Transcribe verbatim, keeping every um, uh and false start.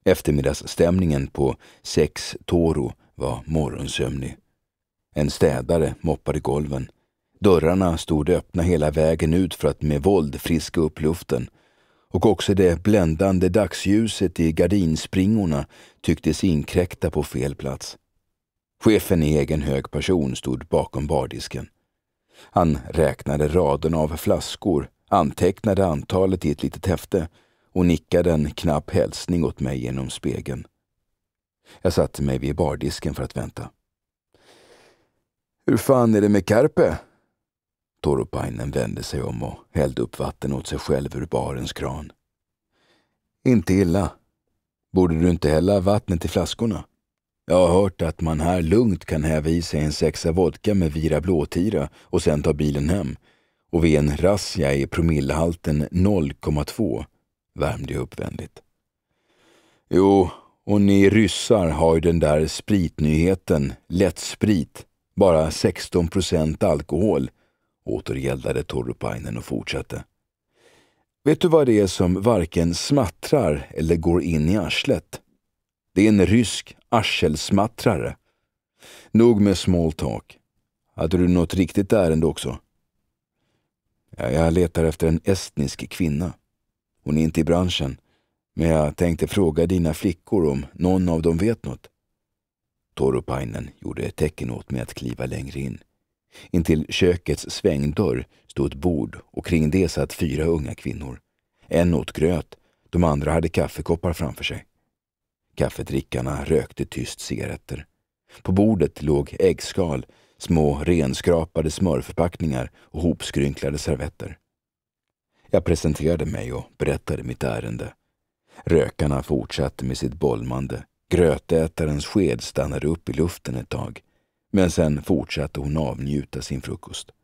Eftermiddagsstämningen på sex Toro var morgonsömnig. En städare moppade golven. Dörrarna stod öppna hela vägen ut för att med våld friska upp luften. Och också det bländande dagsljuset i gardinspringorna tycktes inkräkta på fel plats. Chefen i egen hög person stod bakom bardisken. Han räknade raden av flaskor, antecknade antalet i ett litet häfte och nickade en knapp hälsning åt mig genom spegeln. Jag satte mig vid bardisken för att vänta. Hur fan är det med Karpe? Toropainen vände sig om och hällde upp vatten åt sig själv ur barens kran. Inte illa. Borde du inte hälla vattnet i flaskorna? Jag har hört att man här lugnt kan häva i sig en sexa vodka med Vira blåtira och sen ta bilen hem. Och vid en razzia är promillehalten noll komma två, värmde jag uppvändigt. Jo, och ni ryssar har ju den där spritnyheten, lättsprit, bara sexton procent alkohol, återgäldade Toropainen och fortsatte. Vet du vad det är som varken smattrar eller går in i arslet? Det är en rysk arselsmattrare. Nog med small talk. Hade du något riktigt ärende också? Ja, jag letar efter en estnisk kvinna. Hon är inte i branschen, men jag tänkte fråga dina flickor om någon av dem vet något. Toropainen gjorde ett tecken åt mig att kliva längre in. Intill kökets svängdörr stod ett bord och kring det satt fyra unga kvinnor. En åt gröt, de andra hade kaffekoppar framför sig. Kaffedrickarna rökte tyst cigaretter. På bordet låg äggskal, små renskrapade smörförpackningar och hopskrynklade servetter. Jag presenterade mig och berättade mitt ärende. Rökarna fortsatte med sitt bolmande. Grötätarens sked stannade upp i luften ett tag, men sen fortsatte hon avnjuta sin frukost.